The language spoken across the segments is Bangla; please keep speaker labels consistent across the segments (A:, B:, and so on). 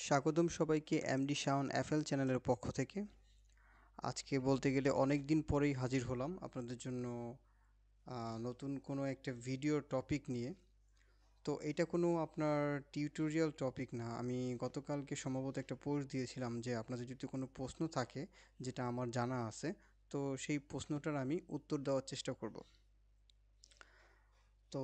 A: স্বাগতম সবাইকে এমডি শাওন এফএল চ্যানেলের পক্ষ থেকে। আজকে বলতে গেলে অনেক দিন পরেই হাজির হলাম আপনাদের জন্য নতুন কোনো একটা ভিডিও টপিক নিয়ে। তো এটা কোনো আপনার টিউটোরিয়াল টপিক না। আমি গতকালকে সম্ভবত একটা পোস্ট দিয়েছিলাম যে আপনাদের যদি কোনো প্রশ্ন থাকে যেটা আমার জানা আছে, তো সেই প্রশ্নটার আমি উত্তর দেওয়ার চেষ্টা করব। তো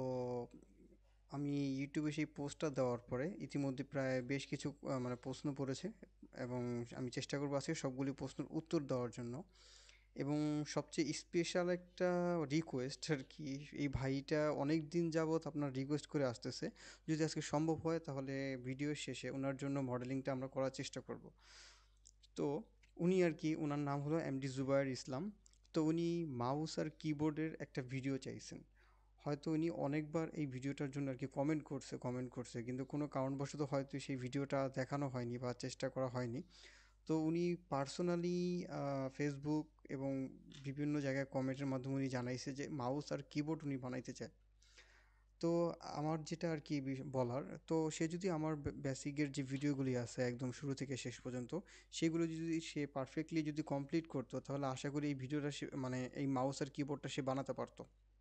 A: আমি ইউটিউবে সেই পোস্টটা দেওয়ার পরে ইতিমধ্যে প্রায় বেশ কিছু মানে প্রশ্ন পড়েছে, এবং আমি চেষ্টা করবো আজকে সবগুলি প্রশ্নের উত্তর দেওয়ার জন্য। এবং সবচেয়ে স্পেশাল একটা রিকোয়েস্ট আর কি, এই ভাইটা অনেক দিন যাবৎ আপনার রিকোয়েস্ট করে আসতেছে, যদি আজকে সম্ভব হয় তাহলে ভিডিওর শেষে ওনার জন্য মডেলিংটা আমরা করার চেষ্টা করব। তো উনি আর কি, ওনার নাম হলো এমডি জুবায়ের ইসলাম। তো উনি মাউস আর কিবোর্ডের একটা ভিডিও চাইছেন। হয়তো উনি অনেকবার এই ভিডিওটার জন্য আর কি কমেন্ট করছে, কিন্তু কোনো কারণবশত হয়তো সেই ভিডিওটা দেখানো হয়নি বা চেষ্টা করা হয়নি। তো উনি পার্সোনালি ফেসবুক এবং বিভিন্ন জায়গায় কমেন্টের মাধ্যমে উনি জানাইছে যে মাউস আর কিবোর্ড উনি বানাইতে চায়। তো আমার যেটা আর কি বলার, তো সে যদি আমার বেসিকের যে ভিডিওগুলি আছে একদম শুরু থেকে শেষ পর্যন্ত, সেগুলো যদি সে পারফেক্টলি যদি কমপ্লিট করতো, তাহলে আশা করি এই ভিডিওটা সে মানে এই মাউস আর কিবোর্ডটা সে বানাতে পারতো।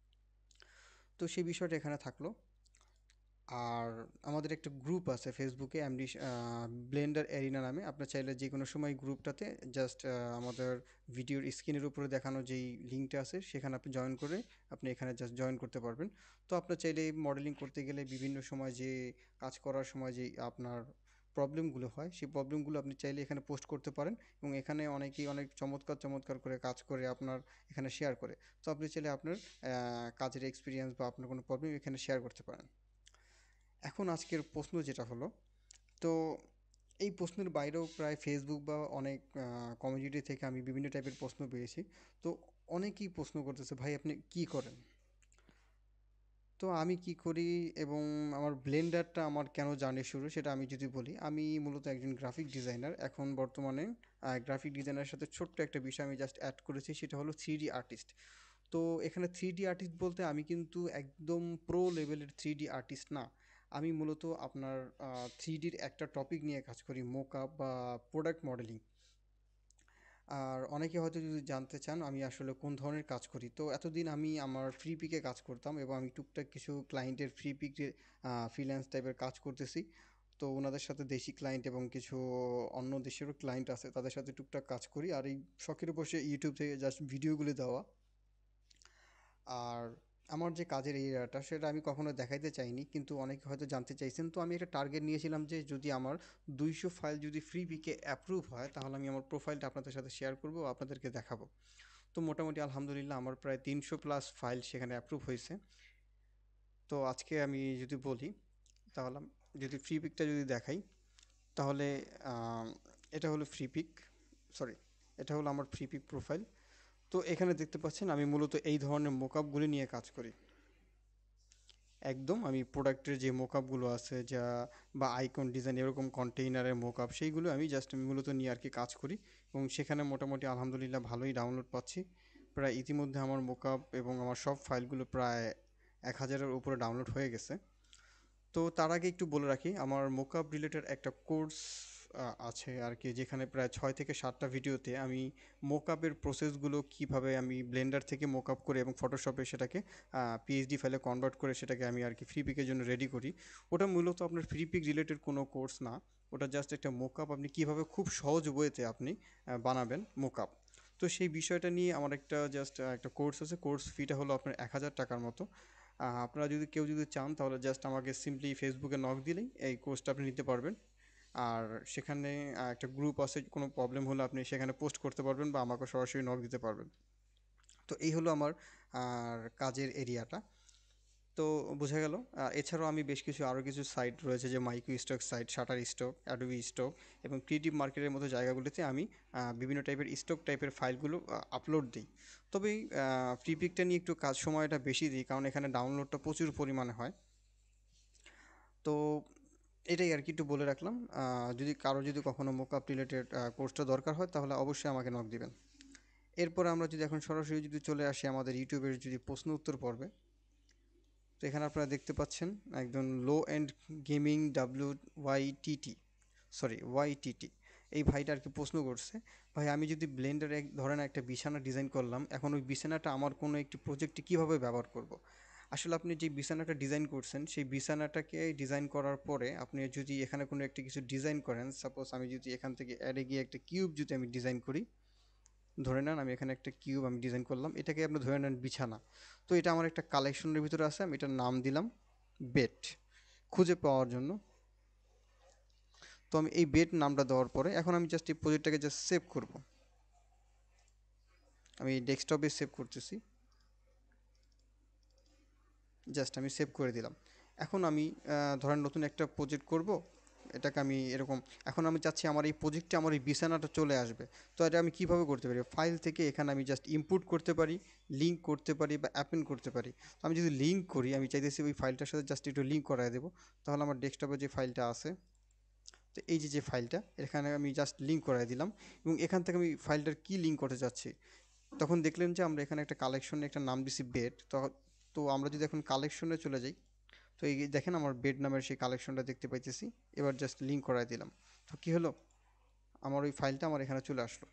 A: তো সেই বিষয়টা এখানে থাকলো। আর আমাদের একটা গ্রুপ আছে ফেসবুকে, এমডি ব্লেন্ডার এরিনা নামে। আপনার চাইলে যে কোনো সময় গ্রুপটাতে জাস্ট আমাদের ভিডিওর স্ক্রিনের উপরে দেখানো যেই লিঙ্কটা আছে সেখানে আপনি জয়েন করে আপনি এখানে জাস্ট জয়েন করতে পারবেন। তো আপনার চাইলে মডেলিং করতে গেলে বিভিন্ন সময় যে কাজ করার সময় যে আপনার প্রবলেমগুলো হয়, সেই প্রবলেমগুলো আপনি চাইলে এখানে পোস্ট করতে পারেন, এবং এখানে অনেকেই অনেক চমৎকার চমৎকার করে কাজ করে আপনার এখানে শেয়ার করে। তো আপনি চাইলে আপনার কাজের এক্সপিরিয়েন্স বা আপনার কোনো প্রবলেম এখানে শেয়ার করতে পারেন। এখন আজকের প্রশ্ন যেটা হলো, তো এই প্রশ্নের বাইরেও প্রায় ফেসবুক বা অনেক কমিউনিটি থেকে আমি বিভিন্ন টাইপের প্রশ্ন পেয়েছি। তো অনেকেই প্রশ্ন করতেছে, ভাই আপনি কি করেন? তো আমি কি করি এবং আমার ব্লেন্ডারটা আমার কেন জার্নি শুরু সেটা আমি যদি বলি, আমি মূলত একজন গ্রাফিক ডিজাইনার। এখন বর্তমানে গ্রাফিক ডিজাইনারের সাথে ছোট্ট একটা বিষয় আমি জাস্ট অ্যাড করেছি, সেটা হলো 3D আর্টিস্ট। তো এখানে 3D আর্টিস্ট বলতে আমি কিন্তু একদম প্রো লেভেলের 3D আর্টিস্ট না। আমি মূলত আপনার 3Dর একটা টপিক নিয়ে কাজ করি, মোকআপ বা প্রোডাক্ট মডেলিং। আর অনেকে হয়তো যদি জানতে চান আমি আসলে কোন ধরনের কাজ করি, তো এতদিন আমি আমার ফ্রি পিকে কাজ করতাম, এবং আমি টুকটাক কিছু ক্লায়েন্টের ফ্রি পিকে ফ্রিল্যান্স টাইপের কাজ করতেছি। তো ওনাদের সাথে দেশি ক্লায়েন্ট এবং কিছু অন্য দেশেরও ক্লায়েন্ট আছে, তাদের সাথে টুকটাক কাজ করি। আর এই শখের বসে ইউটিউব থেকে জাস্ট ভিডিওগুলি দেওয়া। আর আমার যে কাজের এরিয়াটা সেটা আমি কখনো দেখাইতে চাইনি, কিন্তু অনেকে হয়তো জানতে চাইছেন। তো আমি একটা টার্গেট নিয়েছিলাম যে যদি আমার 200 ফাইল যদি ফ্রি পিকে অ্যাপ্রুভ হয়, তাহলে আমি আমার প্রোফাইলটা আপনাদের সাথে শেয়ার করবো, আপনাদেরকে দেখাবো। তো মোটামুটি আলহামদুলিল্লাহ আমার প্রায় 300+ ফাইল সেখানে অ্যাপ্রুভ হয়েছে। তো আজকে আমি যদি বলি, তাহলে যদি ফ্রি পিকটা যদি দেখাই, তাহলে আম, এটা হলো ফ্রি পিক, সরি, এটা হলো আমার ফ্রি পিক প্রোফাইল। তো এখানে দেখতে পাচ্ছেন আমি মূলত এই ধরনের মোকআপগুলি নিয়ে কাজ করি। একদম আমি প্রোডাক্টের যে মোকআপগুলো আছে যা, বা আইকন ডিজাইন এরকম কন্টেইনারের মোকআপ, সেইগুলো আমি জাস্ট মূলত নিয়ে আর কি কাজ করি। এবং সেখানে মোটামুটি আলহামদুলিল্লাহ ভালোই ডাউনলোড পাচ্ছি। প্রায় ইতিমধ্যে আমার মোকআপ এবং আমার সব ফাইলগুলো প্রায় 1000-এর উপরে ডাউনলোড হয়ে গেছে। তো তার আগে একটু বলে রাখি, আমার মোকআপ রিলেটেড একটা কোর্স আছে আর কি, যেখানে প্রায় 6 থেকে 7টা ভিডিওতে আমি মোকআপের প্রসেসগুলো কিভাবে আমি ব্লেন্ডার থেকে মোকআপ করে এবং ফটোশপে সেটাকে পিএইচডি ফাইলে কনভার্ট করে সেটাকে আমি আর কি ফ্রি পিকের জন্য রেডি করি। ওটা মূলত আপনার ফ্রি পিক রিলেটেড কোনো কোর্স না, ওটা জাস্ট একটা মোকআপ আপনি কিভাবে খুব সহজ ওয়েতে আপনি বানাবেন মোকআপ। তো সেই বিষয়টা নিয়ে আমার একটা জাস্ট একটা কোর্স আছে, কোর্স ফিটা হলো আপনার 1000 টাকার মতো। আপনারা যদি কেউ যদি চান তাহলে জাস্ট আমাকে সিম্পলি ফেসবুকে নক দিলেই এই কোর্সটা আপনি নিতে পারবেন। আর সেখানে একটা গ্রুপ আছে, কোনো প্রবলেম হলে আপনি সেখানে পোস্ট করতে পারবেন বা আমাকে সরাসরি নক দিতে পারবেন। তো এই হলো আমার আর কাজের এরিয়াটা। তো বোঝা গেল। এছাড়াও আমি বেশ কিছু আরও কিছু সাইট রয়েছে, যে microstock site, Shutterstock, Adobe stock এবং ক্রিয়েটিভ মার্কেটের মতো জায়গাগুলিতে আমি বিভিন্ন টাইপের স্টক টাইপের ফাইলগুলো আপলোড দিই। তবে ফ্রি পিকটা নিয়ে একটু কাজ সময়টা বেশি দিই, কারণ এখানে ডাউনলোডটা প্রচুর পরিমাণে হয়। তো এটাই আর কি একটু বলে রাখলাম। যদি কারো যদি কখনো মোকআপ রিলেটেড কোর্সটা দরকার হয় তাহলে অবশ্যই আমাকে নক দিবেন। এরপর আমরা যদি এখন সরাসরি যদি চলে আসি আমাদের ইউটিউবের যদি প্রশ্ন উত্তর পর্বে, তো এখানে আপনারা দেখতে পাচ্ছেন একজন low end gaming WYTT। Sorry ওয়াইটিটি, এই ভাইটা আর কি প্রশ্ন করছে, ভাই আমি যদি ব্লেন্ডারে ধরেন একটা বিছানা ডিজাইন করলাম, এখন ওই বিছানাটা আমার কোনো একটি প্রজেক্টে কীভাবে ব্যবহার করব। আসলে আপনি যে বিছানাটা ডিজাইন করছেন সেই বিছানাটাকে ডিজাইন করার পরে আপনি যদি এখানে কোনো একটা কিছু ডিজাইন করেন, সাপোজ আমি যদি এখান থেকে অ্যাডে গিয়ে একটা কিউব যদি আমি ডিজাইন করি, ধরে নেন আমি এখানে একটা কিউব আমি ডিজাইন করলাম, এটাকে আপনি ধরে নেন বিছানা। তো এটা আমার একটা কালেকশনের ভিতরে আছে, আমি এটার নাম দিলাম বেড, খুঁজে পাওয়ার জন্য। তো আমি এই বেড নামটা দেওয়ার পরে এখন আমি জাস্ট এই প্রজেক্টটাকে জাস্ট সেভ করব। আমি ডেস্কটপে সেভ করতেছি, জাস্ট আমি সেভ করে দিলাম। এখন আমি ধরেন নতুন একটা প্রজেক্ট করব, এটাকে আমি এরকম, এখন আমি চাচ্ছি আমার এই প্রজেক্টে আমার এই বিছানাটা চলে আসবে। তো এটা আমি কিভাবে করতে পারি, ফাইল থেকে এখানে আমি জাস্ট ইনপুট করতে পারি, লিঙ্ক করতে পারি বা অ্যাপেন্ড করতে পারি। তো আমি যদি লিঙ্ক করি, আমি চাইতেছি ওই ফাইলটার সাথে জাস্ট একটু লিঙ্ক করায় দেবো, তাহলে আমার ডেস্কটপে যে ফাইলটা আছে, তো এই যে ফাইলটা এখানে আমি জাস্ট লিঙ্ক করাই দিলাম, এবং এখান থেকে আমি ফাইলটার কি লিঙ্ক করতে চাচ্ছি, তখন দেখলেন যে আমরা এখানে একটা কালেকশনে একটা নাম দিছি বেড। তো তো আমরা যদি এখন কালেকশনে চলে যাই, তো এই দেখেন আমার বেড নামের সেই কালেকশনটা দেখতে পাইতেছি। এবার জাস্ট লিঙ্ক করাই দিলাম, তো কি হলো, আমার ওই ফাইলটা আমার এখানে চলে আসলো।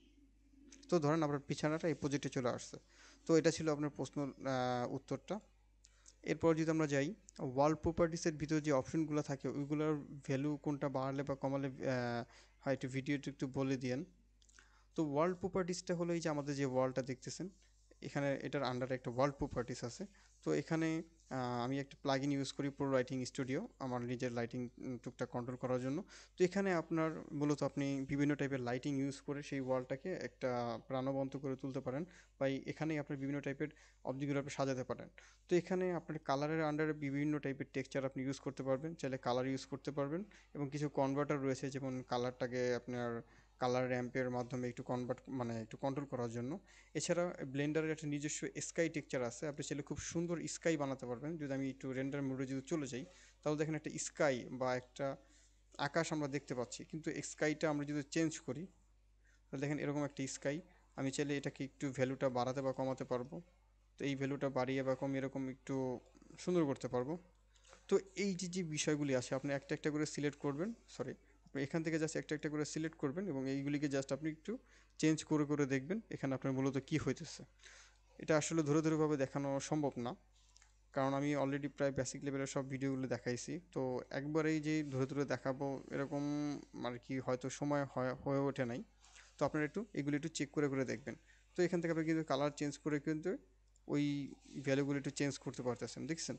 A: তো ধরেন আপনার বিছানাটা এই প্রজেক্টে চলে আসছে। তো এটা ছিল আপনার প্রশ্ন উত্তরটা। এরপর যদি আমরা যাই, ওয়াল প্রপার্টিসের ভিতরে যে অপশনগুলো থাকে ওইগুলোর ভ্যালু কোনটা বাড়ালে বা কমালে হয় একটু ভিডিওটা একটু বলে দিয়েন। তো ওয়ার্ল্ড প্রপার্টিসটা হলো এই যে আমাদের যে ওয়ালটা দেখতেছেন, এখানে এটার আন্ডারে একটা ওয়ার্ল্ড প্রপার্টিস আছে। তো এখানে আমি একটা প্লাগইন ইউজ করি প্রো লাইটিং স্টুডিও আমার নিজের লাইটিং টুকটাক কন্ট্রোল করার জন্য। তো এখানে আপনার মূলত আপনি বিভিন্ন টাইপের লাইটিং ইউজ করে সেই ওয়ালটাকে একটা প্রাণবন্ত করে তুলতে পারেন, বা এখানেই আপনার বিভিন্ন টাইপের অবজেক্টগুলো আপনি সাজাতে পারেন। তো এখানে আপনার কালারের আন্ডারে বিভিন্ন টাইপের টেক্সচার আপনি ইউজ করতে পারবেন, চাইলে কালার ইউজ করতে পারবেন, এবং কিছু কনভার্টার রয়েছে যেমন কালারটাকে আপনার কালার র্যাম্পের মাধ্যমে একটু কনভার্ট মানে একটু কন্ট্রোল করার জন্য। এছাড়া ব্লেন্ডারের একটা নিজস্ব স্কাই টেক্সচার আছে, আপনি চাইলে খুব সুন্দর স্কাই বানাতে পারবেন। যদি আমি একটু রেন্ডার মোডে যদি চলে যাই, তাহলে দেখেন একটা স্কাই বা একটা আকাশ আমরা দেখতে পাচ্ছি, কিন্তু স্কাইটা আমরা যদি চেঞ্জ করি, তাহলে দেখেন এরকম একটা স্কাই। আমি চাইলে এটাকে একটু ভ্যালুটা বাড়াতে বা কমাতে পারবো। তো এই ভ্যালুটা বাড়িয়ে বা কমিয়ে এরকম একটু সুন্দর করতে পারবো। তো এই যে বিষয়গুলি আছে আপনি একটা একটা করে সিলেক্ট করবেন, সরি, আপনি এখান থেকে জাস্ট একটা একটা করে সিলেক্ট করবেন এবং এইগুলিকে জাস্ট আপনি একটু চেঞ্জ করে করে দেখবেন এখানে আপনার মূলত কী হইতেছে। এটা আসলে ধরে ধরে ভাবে দেখানো সম্ভব না, কারণ আমি অলরেডি প্রায় বেসিক লেভেলের সব ভিডিওগুলো দেখাইছি। তো একবারেই যে ধরে ধরে দেখাবো এরকম আর কি হয়তো সময় হয়ে ওঠে নাই। তো আপনারা একটু এগুলো একটু চেক করে করে দেখবেন। তো এখান থেকে আপনি কিন্তু কালার চেঞ্জ করে কিন্তু ওই ভ্যালুগুলো একটু চেঞ্জ করতে পারতেছেন, দেখছেন।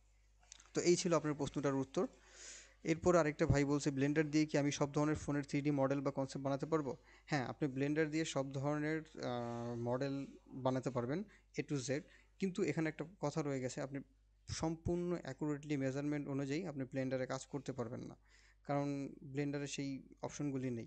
A: তো এই ছিল আপনার প্রশ্নটার উত্তর। এরপর আরেকটা ভাই বলছে ব্লেন্ডার দিয়ে কি আমি সব ধরনের ফোনের 3D মডেল বা কনসেপ্ট বানাতে পারবো। হ্যাঁ, আপনি ব্লেন্ডার দিয়ে সব ধরনের মডেল বানাতে পারবেন, A to Z। কিন্তু এখানে একটা কথা রয়ে গেছে, আপনি সম্পূর্ণ অ্যাকুরেটলি মেজারমেন্ট অনুযায়ী আপনি ব্লেন্ডারে কাজ করতে পারবেন না, কারণ ব্লেন্ডারে সেই অপশনগুলি নেই।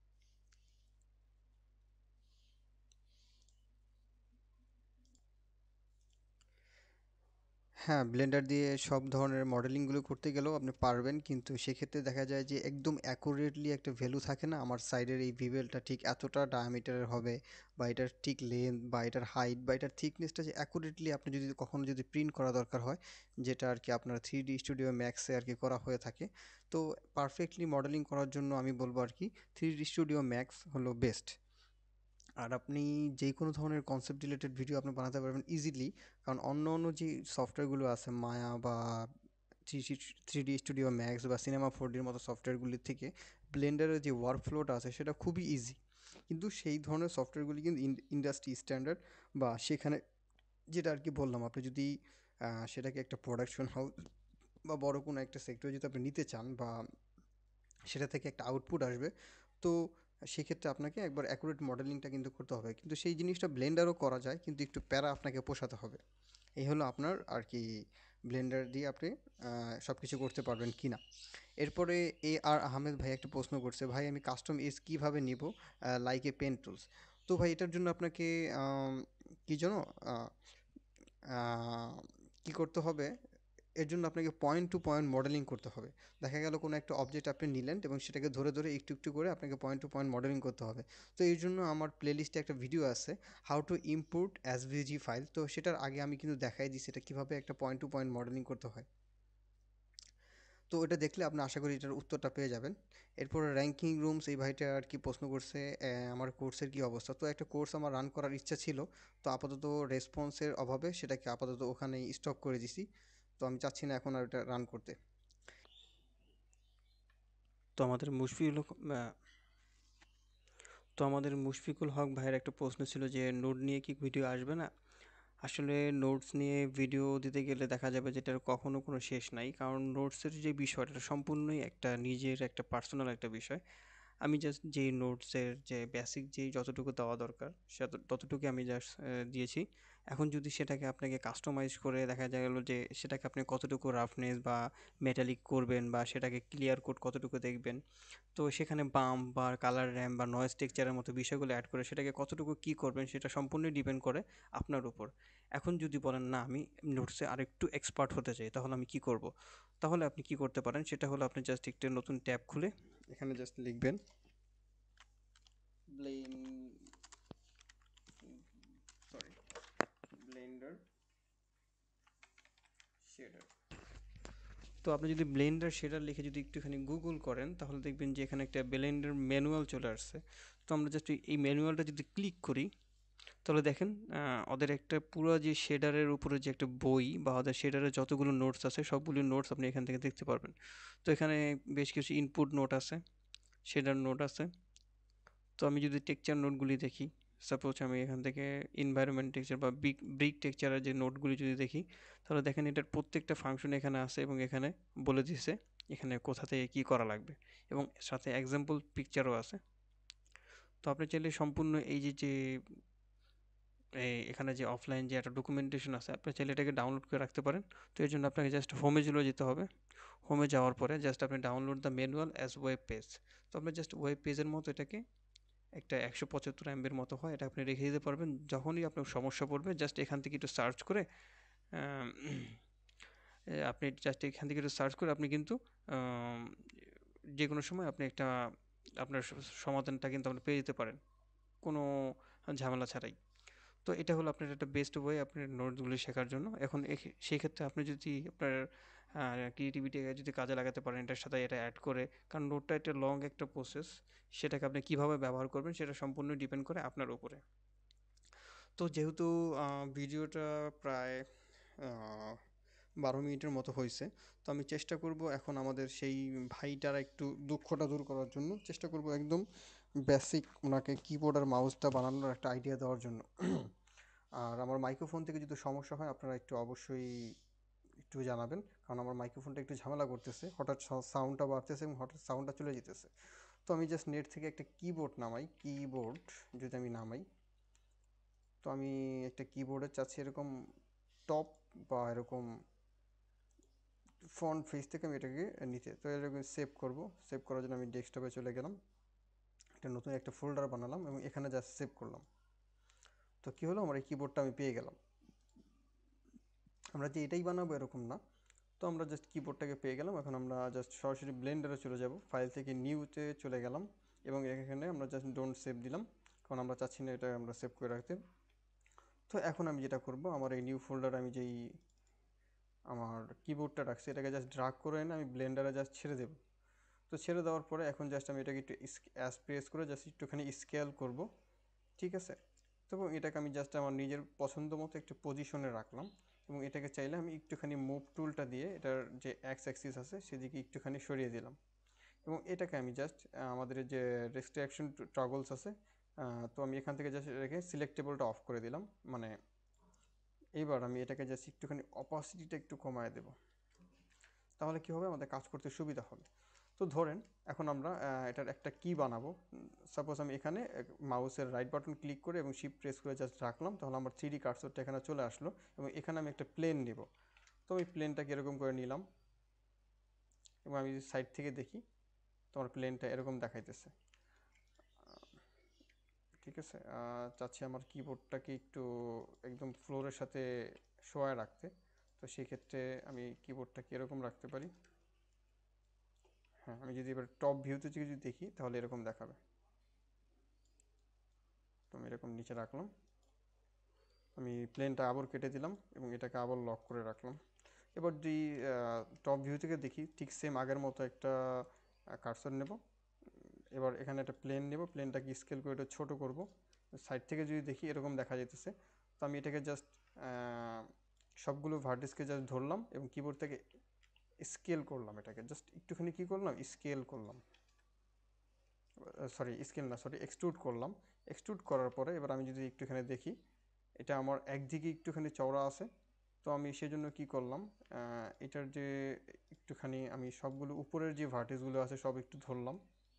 A: হ্যাঁ, ব্লেন্ডার দিয়ে সব ধরনের মডেলিংগুলো করতে গেলেও আপনি পারবেন, কিন্তু সেক্ষেত্রে দেখা যায় যে একদম অ্যাকুরেটলি একটা ভ্যালু থাকে না, আমার সাইডের এই ভিভেলটা ঠিক এতটা ডায়ামিটারের হবে, বা এটার ঠিক লেন্থ বা এটার হাইট বা এটার থিকনেসটা যে অ্যাকুরেটলি আপনি যদি কখনো যদি প্রিন্ট করা দরকার হয়, যেটা আর কি আপনার 3D স্টুডিও ম্যাক্সে আর কি করা হয়ে থাকে। তো পারফেক্টলি মডেলিং করার জন্য আমি বলবো আর কি 3D স্টুডিও ম্যাক্স হলো বেস্ট। আর আপনি যে কোনো ধরনের কনসেপ্ট রিলেটেড ভিডিও আপনি বানাতে পারবেন ইজিলি, কারণ অন্য অন্য যে সফটওয়্যারগুলো আছে মায়া বা three three D studio max বা সিনেমা 4Dর মতো সফটওয়্যারগুলির থেকে ব্লেন্ডারের যে ওয়ার্ক ফ্লোটা আছে সেটা খুবই ইজি। কিন্তু সেই ধরনের সফটওয়্যারগুলি কিন্তু ইন্ডাস্ট্রি স্ট্যান্ডার্ড, বা সেখানে যেটা আর কি বললাম, আপনি যদি সেটাকে একটা প্রোডাকশন হাউস বা বড় কোনো একটা সেক্টরে যদি আপনি নিতে চান, বা সেটা থেকে একটা আউটপুট আসবে, তো সেক্ষেত্রে আপনাকে একবার অ্যাকুরেট মডেলিংটা কিন্তু করতে হবে। কিন্তু সেই জিনিসটা ব্লেন্ডারও করা যায়, কিন্তু একটু প্যারা আপনাকে পোষাতে হবে। এই হলো আপনার আর কি ব্লেন্ডার দিয়ে আপনি সব কিছু করতে পারবেন কি না। এরপরে আহমেদ ভাই একটা প্রশ্ন করছে, ভাই আমি কাস্টম এজ কীভাবে নিব, লাইক এ পেন টুলস। তো ভাই এটার জন্য আপনাকে কী যেন আহ, আহ, কি করতে হবে, এর জন্য আপনাকে পয়েন্ট টু পয়েন্ট মডেলিং করতে হবে। দেখা গেল কোনো একটা অবজেক্ট আপনি নিলেন এবং সেটাকে ধরে ধরে একটু একটু করে আপনাকে পয়েন্ট টু পয়েন্ট মডেলিং করতে হবে। তো এই জন্য আমার প্লেলিস্টে একটা ভিডিও আছে, how to import SVG file. তো সেটার আগে আমি কিন্তু দেখাই দিই সেটা কীভাবে একটা পয়েন্ট টু পয়েন্ট মডেলিং করতে হয়। তো এটা দেখলে আপনি আশা করি এটার উত্তরটা পেয়ে যাবেন। এরপর র্যাঙ্কিং রুমস, এই ভাইটা আর কি প্রশ্ন করছে আমার কোর্সের কি অবস্থা। তো একটা কোর্স আমার রান করার ইচ্ছা ছিল, তো আপাতত রেসপন্সের অভাবে সেটাকে আপাতত ওখানেই স্টপ করে দিছি। তো আমি চাচ্ছি না এখন আর এটা রান করতে। তো আমাদের মুশফিকুল আহ, তো আমাদের মুশফিকুল হক ভাইয়ের একটা প্রশ্ন ছিল যে নোট নিয়ে কি ভিডিও আসবে না। আসলে নোটস নিয়ে ভিডিও দিতে গেলে দেখা যাবে যে এটার কখনো কোনো শেষ নাই, কারণ নোটসের যে বিষয়টা এটা সম্পূর্ণই একটা নিজের একটা পার্সোনাল একটা বিষয়। আমি জাস্ট যেই নোটসের যে বেসিক যেই যতটুকু দেওয়া দরকার সে ততটুকু আমি জাস্ট দিয়েছি। এখন যদি সেটাকে আপনাকে কাস্টমাইজ করে দেখা গেল যে সেটাকে আপনি কতটুকু রাফনেস বা মেটালিক করবেন বা সেটাকে ক্লিয়ার কোড কতটুকু দেখবেন, তো সেখানে বাম্প বা কালার র্যাম বা নয়েজ টেক্সচারের মতো বিষয়গুলো অ্যাড করে সেটাকে কতটুকু কী করবেন সেটা সম্পূর্ণই ডিপেন্ড করে আপনার উপর। এখন যদি বলেন না আমি নোটসে আরেকটু এক্সপার্ট হতে চাই তাহলে আমি কি করব, তাহলে আপনি কি করতে পারেন সেটা হলো আপনি জাস্ট একটা নতুন ট্যাব খুলে এখানে জাস্ট লিখবেন ব্লেন সরি ব্লেন্ডার শেডার। তো আপনি যদি ব্লেন্ডার শেডার লিখে যদি একটুখানি গুগল করেন তাহলে দেখবেন যে এখানে একটা ব্লেন্ডার ম্যানুয়াল চলে আসছে। তো আমরা জাস্ট এই ম্যানুয়ালটা যদি ক্লিক করি তাহলে দেখেন ওদের একটা পুরো যে শেডারের উপরে যে একটা বই বা ওদের শেডারের যতগুলো নোটস আছে সবগুলো নোটস আপনি এখান থেকে দেখতে পারবেন। তো এখানে বেশ কিছু ইনপুট নোট আছে, শেডার নোট আছে। তো আমি যদি টেক্সচার নোটগুলি দেখি, সাপোজ আমি এখান থেকে এনভায়রনমেন্ট টেক্সচার বা ব্রিক টেক্সচারের যে নোটগুলি যদি দেখি, তাহলে দেখেন এটার প্রত্যেকটা ফাংশন এখানে আছে এবং এখানে বলে দিছে এখানে কোথা থেকে কী করা লাগবে, এবং সাথে এক্সাম্পল পিকচারও আছে। তো আপনি চাইলে সম্পূর্ণ এই যে এখানে যে অফলাইন যে একটা ডকুমেন্টেশন আছে আপনি চাইলে এটাকে ডাউনলোড করে রাখতে পারেন। তো এর জন্য আপনাকে জাস্ট হোমে চলে যেতে হবে। হোমে যাওয়ার পরে জাস্ট আপনি download the manual as web page. তো আপনি জাস্ট ওয়েব পেজের মতো এটাকে একটা 175 MB মতো হয়, এটা আপনি রেখে দিতে পারবেন। যখনই আপনার সমস্যা পড়বে জাস্ট এখান থেকে একটু সার্চ করে আম, আপনি জাস্ট এখান থেকে একটু সার্চ করে আপনি কিন্তু আম, যে কোনো সময় আপনি একটা আপনার সমাধানটা কিন্তু আপনি পেয়ে যেতে পারেন কোনো ঝামেলা ছাড়াই। তো এটা হলো আপনার একটা বেস্ট ওয়ে আপনার নোটসগুলি শেখার জন্য। এখন সেই ক্ষেত্রে আপনি যদি আপনার ক্রিয়েটিভিটিকে যদি কাজে লাগাতে পারেন এটার সাথে এটা অ্যাড করে, কারণ নোটটা একটা লং একটা প্রসেস, সেটাকে আপনি কীভাবে ব্যবহার করবেন সেটা সম্পূর্ণ ডিপেন্ড করে আপনার উপরে। তো যেহেতু ভিডিওটা প্রায় 12 মিনিটের মতো হয়েছে, তো আমি চেষ্টা করব এখন আমাদের সেই ভাইটার একটু দুঃখটা দূর করার জন্য চেষ্টা করব একদম বেসিক ওনাকে কিবোর্ড আর মাউসটা বানানোর একটা আইডিয়া দেওয়ার জন্য। আর আমার মাইক্রোফোন থেকে যদি সমস্যা হয় আপনারা একটু অবশ্যই একটু জানাবেন, কারণ আমার মাইক্রোফোনটা একটু ঝামেলা করতেছে, হঠাৎ সাউন্ডটা বাড়তেছে এবং হঠাৎ সাউন্ডটা চলে যেতেছে। তো আমি জাস্ট নেট থেকে একটা কিবোর্ড নামাই, কিবোর্ড যদি আমি নামাই, তো আমি একটা কিবোর্ডে চাচ্ছি এরকম টপ বা এরকম ফ্রন্ট ফেস থেকে আমি এটাকে নিতে, তো এরকম সেভ করব। সেভ করার জন্য আমি ডেস্কটপে চলে গেলাম, একটা নতুন একটা ফোল্ডার বানালাম এবং এখানে জাস্ট সেভ করলাম। তো কী হলো, আমার এই কিবোর্ডটা আমি পেয়ে গেলাম। আমরা যে এটাই বানাবো এরকম না, তো আমরা জাস্ট কিবোর্ডটাকে পেয়ে গেলাম। এখন আমরা জাস্ট সরাসরি ব্লেন্ডারে চলে যাব, ফাইল থেকে নিউতে চলে গেলাম এবং এখানে আমরা জাস্ট ডোন্ট সেভ দিলাম, কারণ আমরা চাচ্ছি না এটা আমরা সেভ করে রাখতে। তো এখন আমি যেটা করব, আমার এই নিউ ফোল্ডার আমি যেই আমার কিবোর্ডটা রাখছি এটাকে জাস্ট ড্রাগ করে এনে আমি ব্লেন্ডারে জাস্ট ছেড়ে দেবো। তো ছেড়ে দেওয়ার পরে এখন জাস্ট আমি এটাকে একটু প্রেস করে জাস্ট একটুখানি স্কেল করব, ঠিক আছে। তো এটাকে আমি জাস্ট আমার নিজের পছন্দ মতো একটু পজিশনে রাখলাম এবং এটাকে চাইলে আমি একটুখানি মুভ টুলটা দিয়ে এটার যে এক্স অ্যাক্সিস আছে সেদিকে একটুখানি সরিয়ে দিলাম এবং এটাকে আমি জাস্ট আমাদের যে রেস্ট্রিকশন টগলস আছে, তো আমি এখান থেকে জাস্ট রেখে সিলেক্টেবলটা অফ করে দিলাম। মানে এইবার আমি এটাকে জাস্ট একটুখানি অপাসিটিটা একটু কমায় দেবো, তাহলে কী হবে আমাদের কাজ করতে সুবিধা হবে। তো ধরেন এখন আমরা এটার একটা কি বানাবো। সাপোজ আমি এখানে মাউসের রাইট বাটন ক্লিক করে এবং শিফট প্রেস করে জাস্ট রাখলাম, তাহলে আমার 3D কার্সরটা এখানে চলে আসলো এবং এখানে আমি একটা প্লেন নিব। তো আমি প্লেনটাকে এরকম করে নিলাম এবং আমি যদি সাইড থেকে দেখি তোমার প্লেনটা এরকম দেখাইতেছে, ঠিক আছে। চাচ্ছি আমার কিবোর্ডটাকে একটু একদম ফ্লোরের সাথে শোয়ায় রাখতে, তো সেক্ষেত্রে আমি কিবোর্ডটাকে এরকম রাখতে পারি। হ্যাঁ, আমি যদি এবার টপ ভিউতে যদি দেখি তাহলে এরকম দেখাবে। তো আমি এরকম নিচে রাখলাম, আমি প্লেনটা আবার কেটে দিলাম এবং এটাকে আবার লক করে রাখলাম। এবার যদি টপ ভিউ থেকে দেখি, ঠিক সেম আগের মতো একটা কার্সর নেব। এবার এখানে একটা প্লেন নেব, প্লেনটাকে স্কেল করে এটা ছোটো করব। সাইড থেকে যদি দেখি এরকম দেখা যেতেছে। তো আমি এটাকে জাস্ট সবগুলো ভার্টিসকে জাস্ট ধরলাম এবং কিবোর্ড থেকে স্কেল করলাম, এটাকে জাস্ট একটুখানি কী করলাম, স্কেল করলাম, সরি স্কেল না, সরি এক্সট্রুড করলাম। এক্সট্রুড করার পরে এবার আমি যদি একটুখানি দেখি, এটা আমার একদিকে একটুখানি চওড়া আছে। তো আমি সেজন্য কি করলাম, এটার যে একটুখানি আমি সবগুলো উপরের যে ভার্টিসগুলো আছে সব একটু ধরলাম,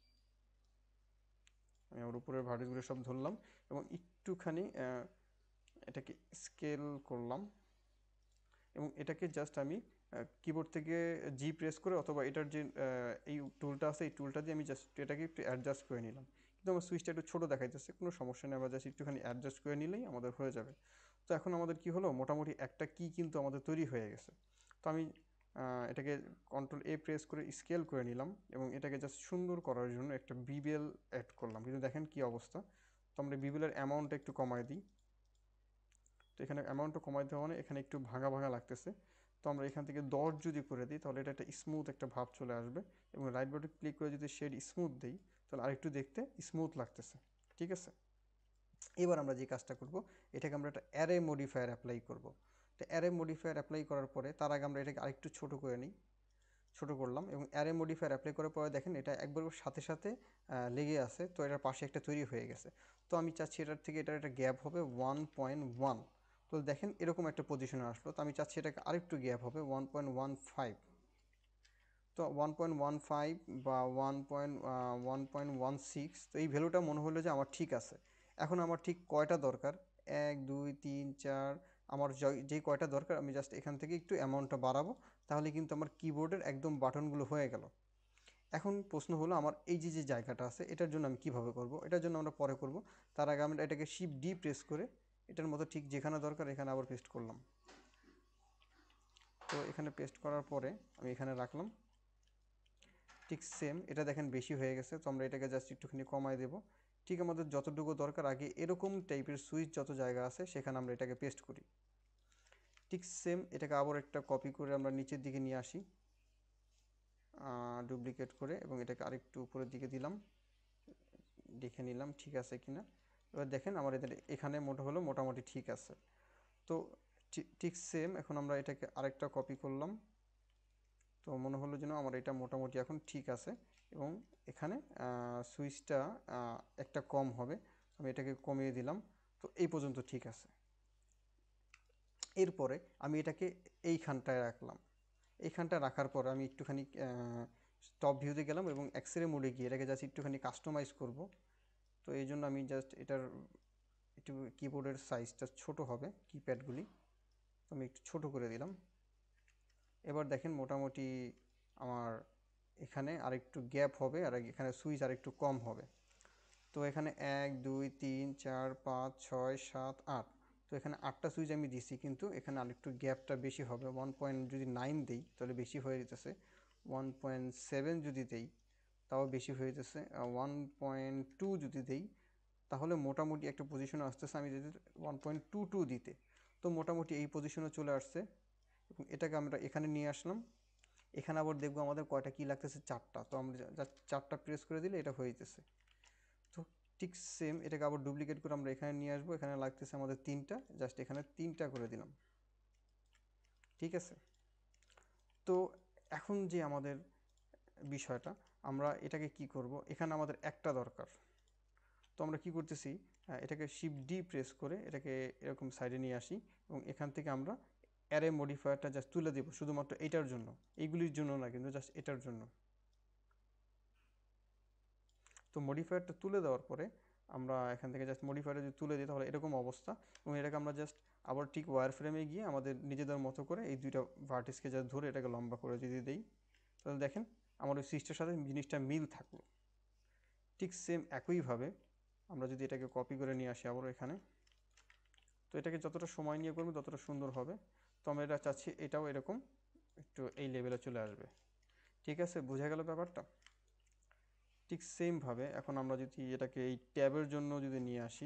A: আমি আমার উপরের ভার্টিসগুলো সব ধরলাম এবং একটুখানি এটাকে স্কেল করলাম এবং এটাকে জাস্ট আমি কিবোর্ড থেকে জি প্রেস করে অথবা এটার যে এই টুলটা আছে এই টুলটা দিয়ে আমি জাস্ট এটাকে একটু অ্যাডজাস্ট করে নিলাম। কিন্তু আমার সুইচটা একটু ছোটো দেখাইতেছে, কোনো সমস্যা নেই, আমরা জাস্ট একটুখানি অ্যাডজাস্ট করে নিলেই আমাদের হয়ে যাবে। তো এখন আমাদের কি হলো, মোটামুটি একটা কি কিন্তু আমাদের তৈরি হয়ে গেছে। তো আমি এটাকে কন্ট্রোল এ প্রেস করে স্কেল করে নিলাম এবং এটাকে জাস্ট সুন্দর করার জন্য একটা বিবেল অ্যাড করলাম। কিন্তু দেখেন কি অবস্থা। তো আমরা বিবেলের অ্যামাউন্টটা একটু কমায় দিই। তো এখানে অ্যামাউন্টটা কমাই দেওয়া মানে এখানে একটু ভাঙা ভাঙা লাগতেছে। তো আমরা এখান থেকে 10 যদি করে দিই তাহলে এটা একটা স্মুথ একটা ভাব চলে আসবে এবং রাইট বাটন ক্লিক করে যদি শেড স্মুথ দিই তাহলে আরেকটু দেখতে স্মুথ লাগতেছে। ঠিক আছে, এবার আমরা যে কাজটা করব, এটাকে আমরা একটা অ্যারে মডিফায়ার অ্যাপ্লাই করব। তো অ্যারে মডিফায়ার অ্যাপ্লাই করার পরে তার আগে আমরা এটাকে আরেকটু ছোট করে নিই, ছোট করলাম এবং অ্যারে মডিফায়ার অ্যাপ্লাই করার পরে দেখেন এটা একবার সাথে সাথে লেগে আছে। তো এটার পাশে একটা তৈরি হয়ে গেছে। তো আমি চাচ্ছি এটার থেকে এটার একটা গ্যাপ হবে 1.1। তো দেখেন এরকম একটা পজিশনে আসলো। তো আমি চাচ্ছি এটাকে আরেকটু গ্যাপ হবে 1.15। তো 1.15 বা 1.16, তো এই ভ্যালুটা মনে হলো যে আমার ঠিক আছে। এখন আমার ঠিক কয়টা দরকার, 1 2 3 4, আমার যেই কয়টা দরকার আমি জাস্ট এখান থেকে একটু অ্যামাউন্টটা বাড়াবো, তাহলে কিন্তু আমার কিবোর্ডের একদম বাটনগুলো হয়ে গেল। এখন প্রশ্ন হলো আমার এই যে যে জায়গাটা আছে এটার জন্য আমি কিভাবে করব, এটার জন্য আমরা পরে করব। তার আগে আমরা এটাকে শিফট ডি প্রেস করে এটার মতো ঠিক যেখানে দরকার এখানে আবার পেস্ট করলাম। তো এখানে পেস্ট করার পরে আমি এখানে রাখলাম। ঠিক সেম এটা দেখেন বেশি হয়ে গেছে, তো আমরা এটাকে জাস্ট একটুখানি কমায় দেব। ঠিক আমাদের যতটুকু দরকার আগে এরকম টাইপের সুইচ যত জায়গা আছে সেখানে আমরা এটাকে পেস্ট করি। ঠিক সেম এটাকে আবার একটা কপি করে আমরা নিচের দিকে নিয়ে আসি, ডুপ্লিকেট করে এবং এটাকে আরেকটু উপরের দিকে দিলাম, দেখে নিলাম ঠিক আছে কিনা। এবার দেখেন আমার এদের এখানে মোটামুটি ঠিক আছে। তো ঠিক সেম এখন আমরা এটাকে আরেকটা কপি করলাম। তো মনে হলো যেন আমার এটা মোটামুটি এখন ঠিক আছে এবং এখানে সুইচটা একটা কম হবে, আমি এটাকে কমিয়ে দিলাম। তো এই পর্যন্ত ঠিক আছে। এরপরে আমি এটাকে এইখানটায় রাখলাম। এইখানটা রাখার পর আমি একটুখানি টপ ভিউতে গেলাম এবং এক্সরে মোডে গিয়ে এটাকে জাস্ট একটুখানি কাস্টমাইজ করব। তো এই জন্য আমি জাস্ট এটার একটু কিবোর্ডের সাইজটা ছোট হবে, কিপ্যাডগুলি তো আমি একটু ছোট করে দিলাম। এবার দেখেন মোটামুটি আমার এখানে আরেকটু গ্যাপ হবে আর এখানে সুইচ আরেকটু কম হবে। তো এখানে 1 2 3 4 5 6 7 8, তো এখানে 8টা সুইচ আমি দিছি, কিন্তু এখানে আরেকটু গ্যাপটা বেশি হবে। 1.9 দিই তাহলে বেশি হয়ে যেতেছে, 1.7 যদি দেই তাও বেশি হয়ে যেতেছে, 1.2 যদি দেই তাহলে মোটামুটি একটা পজিশনে আসতেছে। আমি যদি 1.22 দিতে, তো মোটামুটি এই পজিশনে চলে আসছে এবং এটাকে আমরা এখানে নিয়ে আসলাম। এখানে আবার দেখবো আমাদের কয়টা কি লাগতেছে, 4টা। তো আমরা 4টা প্রেস করে দিলে এটা হয়ে যেতেছে। তো ঠিক সেম এটাকে আবার ডুপ্লিকেট করে আমরা এখানে নিয়ে আসবো, এখানে লাগতেছে আমাদের 3টা, জাস্ট এখানে 3টা করে দিলাম। ঠিক আছে, তো এখন যে আমাদের বিষয়টা, আমরা এটাকে কি করব, এখানে আমাদের একটা দরকার। তো আমরা কি করতেছি, এটাকে শিফট ডি প্রেস করে এটাকে এরকম সাইডে নিয়ে আসি এবং এখান থেকে আমরা অ্যারে মডিফায়ারটা জাস্ট তুলে দেব শুধুমাত্র এইটার জন্য, এইগুলির জন্য না কিন্তু জাস্ট এটার জন্য। তো মডিফায়ারটা তুলে দেওয়ার পরে আমরা এখান থেকে জাস্ট মডিফায়ারটা যদি তুলে দিই তাহলে এরকম অবস্থা এবং এটাকে আমরা জাস্ট আবার ঠিক ওয়্যার ফ্রেমে গিয়ে আমাদের নিজেদের মতো করে এই দুইটা ভার্টিসকে জাস্ট ধরে এটাকে লম্বা করে যদি দিই তাহলে দেখেন আমার ওই সুইচটার সাথে জিনিসটা মিল থাকলো। ঠিক সেম একইভাবে আমরা যদি এটাকে কপি করে নিয়ে আসি আবার এখানে, তো এটাকে যতটা সময় নিয়ে করবো ততটা সুন্দর হবে। তো আমরা এটা চাচ্ছি এটাও এরকম একটু এই লেভেলে চলে আসবে। ঠিক আছে, বোঝা গেল ব্যাপারটা। ঠিক সেমভাবে এখন আমরা যদি এটাকে এই ট্যাবের জন্য যদি নিয়ে আসি,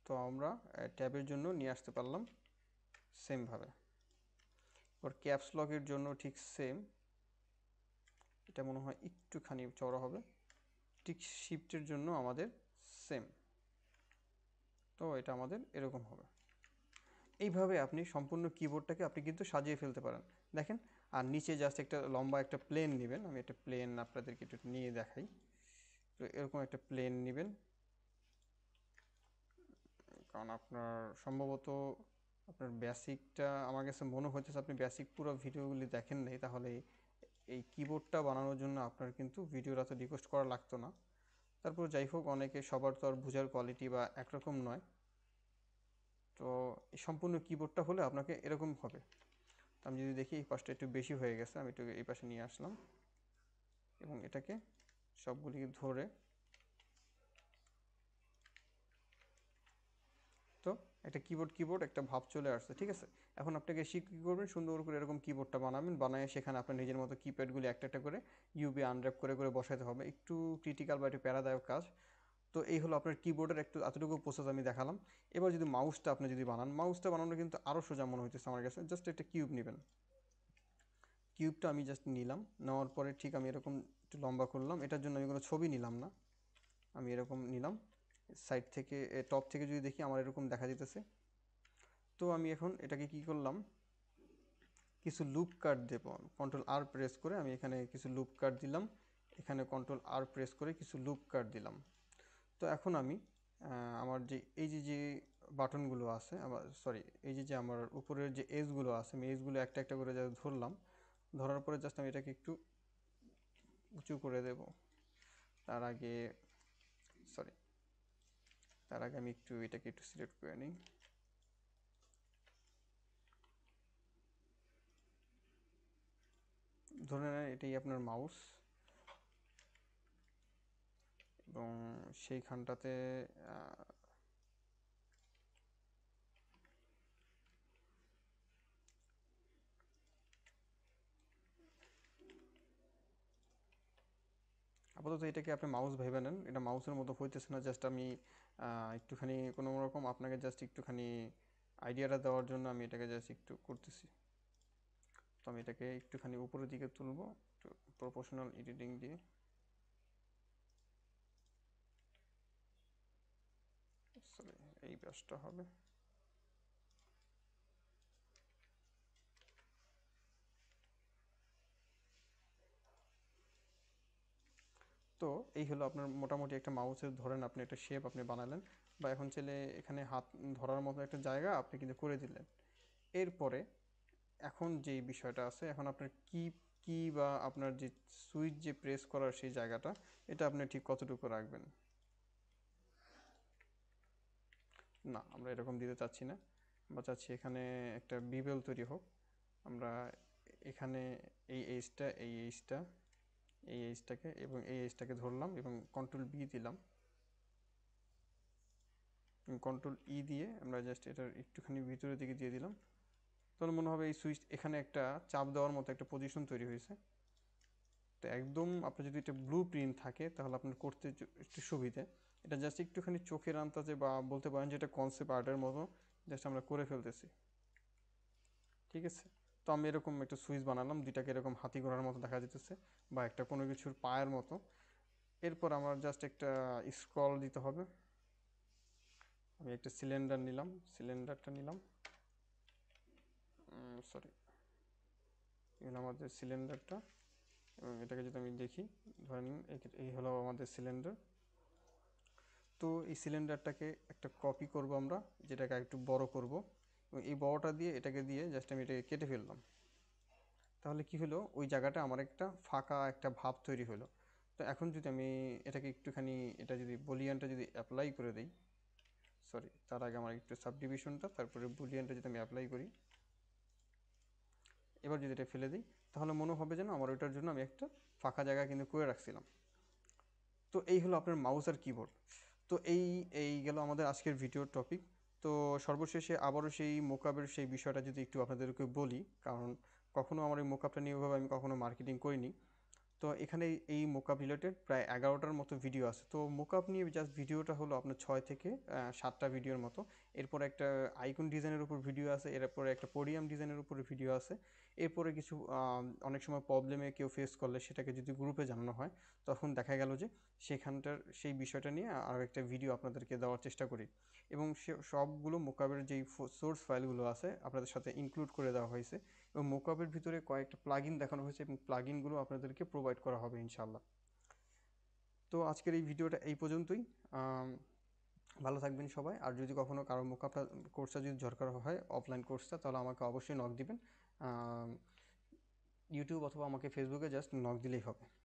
A: তো আমরা ট্যাবের জন্য নিয়ে আসতে পারলাম সেমভাবে। এবার ক্যাপস লকের জন্য ঠিক সেম, এটা মনে হয় একটুখানি চড়া হবে। ঠিক শিফটের জন্য আমাদের সেম, তো এটা আমাদের এরকম হবে। এইভাবে আপনি সম্পূর্ণ কিবোর্ডটাকে আপনি কিন্তু সাজিয়ে ফেলতে পারেন, দেখেন। আর নিচে জাস্ট একটা লম্বা একটা প্লেন নেবেন, আমি একটা প্লেন আপনাদেরকে একটু নিয়ে দেখাই। তো এরকম একটা প্লেন নেবেন, কারণ আপনার সম্ভবত আপনার বেসিকটা আমার কাছে মনে হইতেছে আপনি বেসিক পুরো ভিডিওগুলি দেখেন নাই, তাহলে এই কিবোর্ডটা বানানোর জন্য আপনার কিন্তু ভিডিওর এত রিকোয়েস্ট করা লাগতো না। তারপর যাই হোক, অনেকে সবার তো আর বোঝার কোয়ালিটি বা একরকম নয়, তো এই সম্পূর্ণ কিবোর্ডটা হলে আপনাকে এরকম হবে। তো আমি যদি দেখি এই পাশটা একটু বেশি হয়ে গেছে, আমি একটু এই পাশে নিয়ে আসলাম এবং এটাকে সবগুলিকে ধরে, তো একটা কিবোর্ড একটা ভাব চলে আসছে, ঠিক আছে। এখন আপনাকে কী করবেন, সুন্দর করে এরকম কিবোর্ডটা বানাবেন, বানায় সেখানে আপনার নিজের মতো কিপ্যাডগুলি একটা একটা করে ইউবি আনর্যাপ করে করে বসাতে হবে, একটু ক্রিটিক্যাল বা একটু প্যারাদায়ক কাজ। তো এই হলো আপনার কিবোর্ডের একটু এতটুকু প্রসেস আমি দেখালাম। এবার যদি মাউসটা আপনি যদি বানান, মাউসটা বানানো কিন্তু আরও সোজা মনে হইতেছে আমার কাছে। জাস্ট একটা কিউব নেবেন, কিউবটা আমি জাস্ট নিলাম, নেওয়ার পরে ঠিক আমি এরকম একটু লম্বা করলাম। এটার জন্য আমি কোনো ছবি নিলাম না, আমি এরকম নিলাম। সাইড থেকে টপ থেকে যদি দেখি আমার এরকম দেখা যেতেছে। তো আমি এখন এটাকে কি করলাম, কিছু লুপ কাট দেব, কন্ট্রোল আর প্রেস করে আমি এখানে কিছু লুপ কাট দিলাম, এখানে কন্ট্রোল আর প্রেস করে কিছু লুপ কাট দিলাম। তো এখন আমি আমার যে এই যে যে বাটনগুলো আছে, আবার সরি, এই যে যে আমার উপরের যে এজগুলো আছে, আমি এজগুলো একটা একটা করে ধরলাম। ধরার পরে জাস্ট আমি এটাকে একটু উঁচু করে দেব। তার আগে সরি, তার আগে আমি একটু এটাকে একটু সিলেক্ট করে নিই। ধরে নেন এটাই আপনার মাউস, এবং সেইখানটাতে আপাতত এটাকে আপনি মাউস ভেবে নেন, এটা মাউসের মতো হইতেছে না। জাস্ট আমি একটুখানি কোনো রকম আপনাকে জাস্ট একটুখানি আইডিয়াটা দেওয়ার জন্য আমি এটাকে জাস্ট একটু করতেছি। তো আমি এটাকে একটুখানি উপরের দিকে তুলবো, একটু প্রফেশনাল এডিটিং দিয়ে। সরি, এই ব্যাসটা হবে। তো এই হলো আপনার মোটামুটি একটা মাউসের ধরেন আপনি একটা শেপ আপনি বানালেন, বা এখন চাইলে এখানে হাত ধরার মতো একটা জায়গা আপনি কিন্তু করে দিলেন। এরপরে এখন যেই বিষয়টা আছে, এখন আপনার কি বা আপনার যে সুইচ যে প্রেস করার সেই জায়গাটা, এটা আপনি ঠিক কতটুকু রাখবেন। না, আমরা এরকম দিতে চাচ্ছি না, আমরা চাচ্ছি এখানে একটা বিবেল তৈরি হোক। আমরা এখানে এই এইচটা এই এইচটাকে এবং এই এইচটাকে ধরলাম এবং কন্ট্রোল বি দিলাম, কন্ট্রোল ই দিয়ে আমরা জাস্ট এটার একটুখানি ভিতরের দিকে দিয়ে দিলাম। তাহলে মনে হবে এই সুইচ এখানে একটা চাপ দেওয়ার মতো একটা পজিশন তৈরি হয়েছে। তো একদম আপনার যদি এটা ব্লু প্রিন্ট থাকে তাহলে আপনার করতে একটু সুবিধে। এটা জাস্ট একটুখানি চোখের আন্দাজে বা বলতে পারেন যে এটা কনসেপ্ট আর্টের মতো জাস্ট আমরা করে ফেলতেছি, ঠিক আছে। তো আমি এরকম একটা সুইচ বানালাম, দুইটাকে এরকম হাতি ঘোড়ার মতো দেখা যেতেছে, বা একটা কোনো কিছুর পায়ের মতো। এরপর আমার জাস্ট একটা স্ক্রল দিতে হবে। আমি একটা সিলিন্ডারটা নিলাম, সরি, এখানে আমাদের সিলিন্ডারটা, এবং এটাকে যদি আমি দেখি, ধরেন এই হলো আমাদের সিলিন্ডার। তো এই সিলিন্ডারটাকে একটা কপি করব আমরা, যেটাকে একটু বড় করব, এবং এই বড়টা দিয়ে এটাকে দিয়ে জাস্ট আমি এটাকে কেটে ফেললাম। তাহলে কি হলো, ওই জায়গাটা আমার একটা ফাঁকা একটা ভাব তৈরি হলো। তো এখন যদি আমি এটাকে একটুখানি, এটা যদি বুলিয়ানটা যদি অ্যাপ্লাই করে দিই, সরি, তার আগে আমার একটু সাবডিভিশনটা, তারপরে বুলিয়ানটা যদি আমি অ্যাপ্লাই করি, এবার যদি এটা ফেলে দিই, তাহলে মনে হবে যেন আমার ওইটার জন্য আমি একটা ফাঁকা জায়গা কিন্তু করে রাখছিলাম। তো এই হলো আপনার মাউস আর কিবোর্ড। তো এই এই গেল আমাদের আজকের ভিডিওর টপিক। তো সর্বশেষে আবারও সেই মোকাবের সেই বিষয়টা যদি একটু আপনাদেরকে বলি, কারণ কখনো আমার এই মোকাবটা নিয়ে ওইভাবে আমি কখনো মার্কেটিং করিনি। তো এখানে এই মোকআপ রিলেটেড প্রায় 11টার মতো ভিডিও আছে। তো মোকআপ নিয়ে জাস্ট ভিডিওটা হলো আপনার 6 থেকে 7টা ভিডিওর মতো। এরপরে একটা আইকন ডিজাইনের উপর ভিডিও আছে, এরপরে একটা পোডিয়াম ডিজাইনের উপরে ভিডিও আছে। এরপরে কিছু অনেক সময় প্রবলেমে কেউ ফেস করলে সেটাকে যদি গ্রুপে জানানো হয়, তখন দেখা গেল যে সেখানটার সেই বিষয়টা নিয়ে আরও একটা ভিডিও আপনাদেরকে দেওয়ার চেষ্টা করি। এবং সবগুলো মোকআপের যেই সোর্স ফাইলগুলো আছে আপনাদের সাথে ইনক্লুড করে দেওয়া হয়েছে, এবং মোকআপের ভিতরে কয়েকটা প্লাগইন দেখানো হয়েছে এবং প্লাগইনগুলো আপনাদেরকে প্রোভাইড করা হবে ইনশাল্লাহ। তো আজকের এই ভিডিওটা এই পর্যন্তই। আম, ভালো থাকবেন সবাই। আর যদি কখনো কারো মোকআপটা কোর্সটা যদি দরকার হয়, অফলাইন কোর্সটা, তাহলে আমাকে অবশ্যই নক দিবেন। ইউটিউব অথবা আমাকে ফেসবুকে জাস্ট নক দিলেই হবে।